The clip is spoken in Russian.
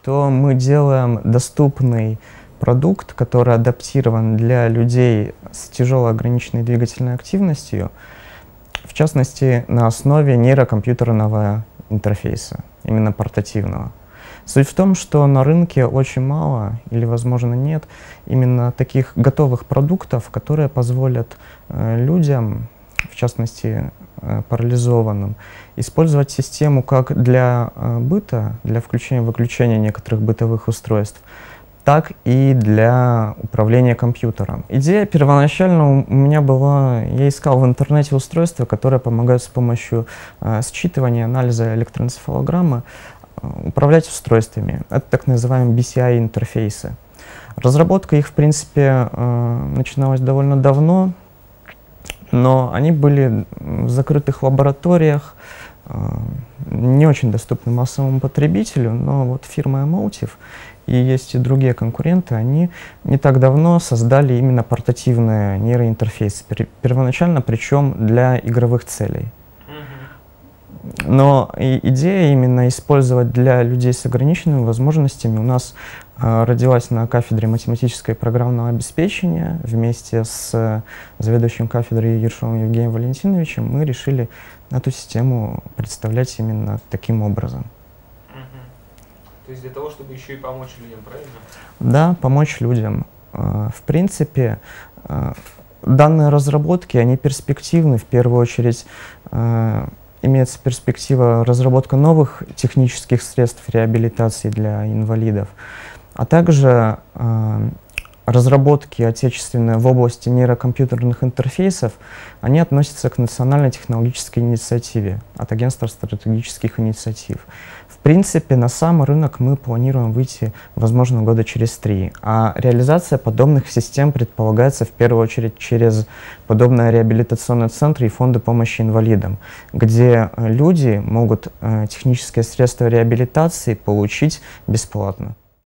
что мы делаем доступный продукт, который адаптирован для людей с тяжелой ограниченной двигательной активностью, в частности, на основе нейрокомпьютерного интерфейса, именно портативного. Суть в том, что на рынке очень мало, или, возможно, нет, именно таких готовых продуктов, которые позволят людям, в частности, парализованным, использовать систему как для быта, для включения-выключения некоторых бытовых устройств, так и для управления компьютером. Идея первоначально у меня была, я искал в интернете устройства, которые помогают с помощью считывания, анализа электроэнцефалограммы управлять устройствами. Это так называемые BCI-интерфейсы. Разработка их, в принципе, начиналась довольно давно, но они были в закрытых лабораториях, не очень доступны массовому потребителю, но вот фирма Emotiv и есть и другие конкуренты, они не так давно создали именно портативные нейроинтерфейсы, первоначально причем для игровых целей. Но идея именно использовать для людей с ограниченными возможностями у нас родилась на кафедре математического и программного обеспечения. Вместе с заведующим кафедрой Ершовым Евгением Валентиновичем мы решили эту систему представлять именно таким образом. То есть для того, чтобы еще и помочь людям, правильно? Да, помочь людям. В принципе, данные разработки, они перспективны. В первую очередь, имеется перспектива разработка новых технических средств реабилитации для инвалидов, а также разработки отечественные в области нейрокомпьютерных интерфейсов, они относятся к национальной технологической инициативе от Агентства стратегических инициатив. В принципе, на сам рынок мы планируем выйти, возможно, года через 3, а реализация подобных систем предполагается в первую очередь через подобные реабилитационные центры и фонды помощи инвалидам, где люди могут технические средства реабилитации получить бесплатно.